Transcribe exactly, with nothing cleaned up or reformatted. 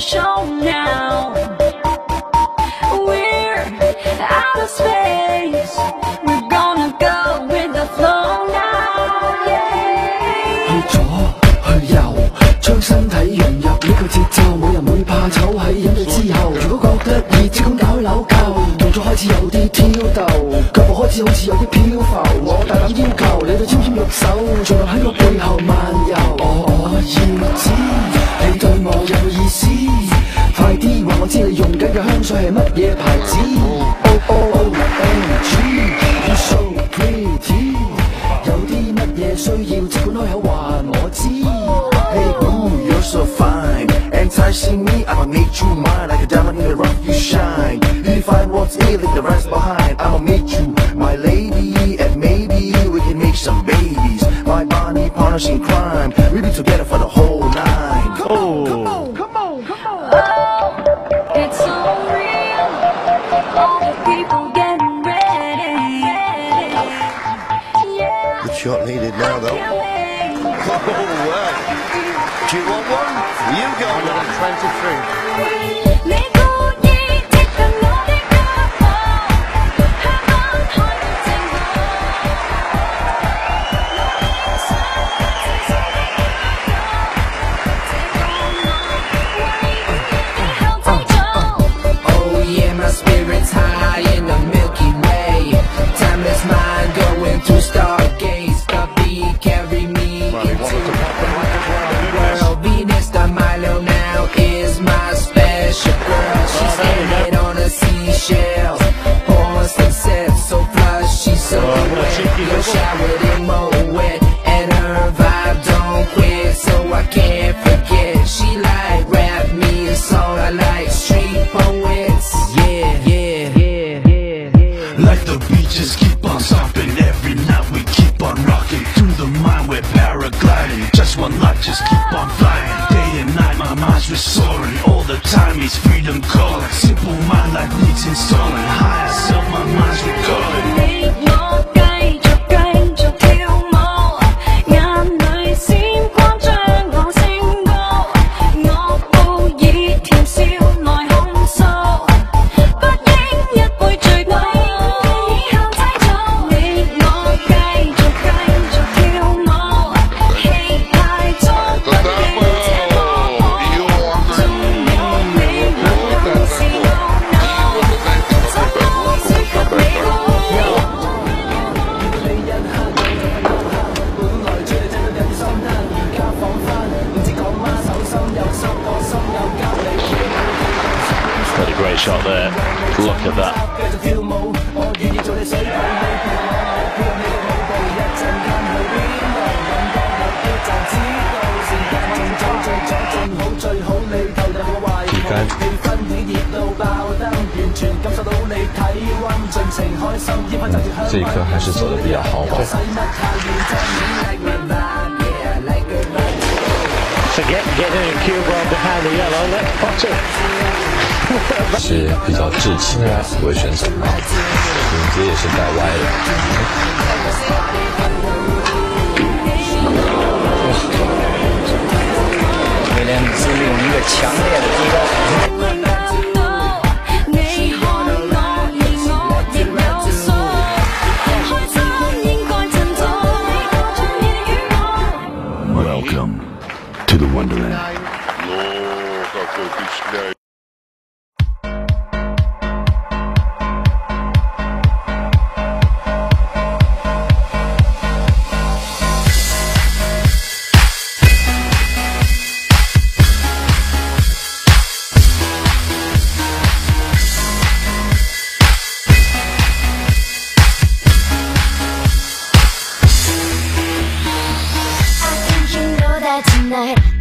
show now. We're out of space. We're gonna go with the flow now. Yeah. 去左去右，將身體融入呢個節奏，冇人會怕醜喺飲醉之後。如果覺得熱，即管搞去扭舊，動作開始有啲挑逗，腳步開始好似有啲漂浮。我大膽要求你對纖纖玉手，盡量喺我背後漫遊。我我要知你對我有冇意思，快啲話我知你用緊嘅香水係乜嘢牌子。Oh oh O M G you so pretty， 有啲乜嘢需要即管開口話我知。Hey ooh you're so fine enticing me I'ma make you mine like a diamond in the rough you shine. You define what's it like the rest behind. I'ma make you my lady and maybe we can make some babies. My body partners in crime. We be together for the whole night. Come on, come on, come on, come on. Oh, it's so real. All the people getting ready. Yeah. Good shot needed now though. Oh well. Do you want one? You go. one twenty-three. Showered in Moet wet and her vibe don't quit, so I can't forget. She like rap me a song, I like street poets. Yeah, yeah, yeah, yeah, yeah. Like the beaches keep on stopping, every night we keep on rocking. Through the mind we're paragliding, just one life, just keep on flying. Day and night my mind's restoring, all the time it's freedom calling. Simple mind like needs installing, higher self my mind's recording. Great shot there. Look at that. Keep going. 这一颗还是走的比较豪华。 Forget getting a cue ball behind the yellow. Let's watch it. 是比较稚气的一位选手啊，影子也是带歪的。 威廉姆斯利用一个强烈的低高。 Welcome to the Wonderland. Tonight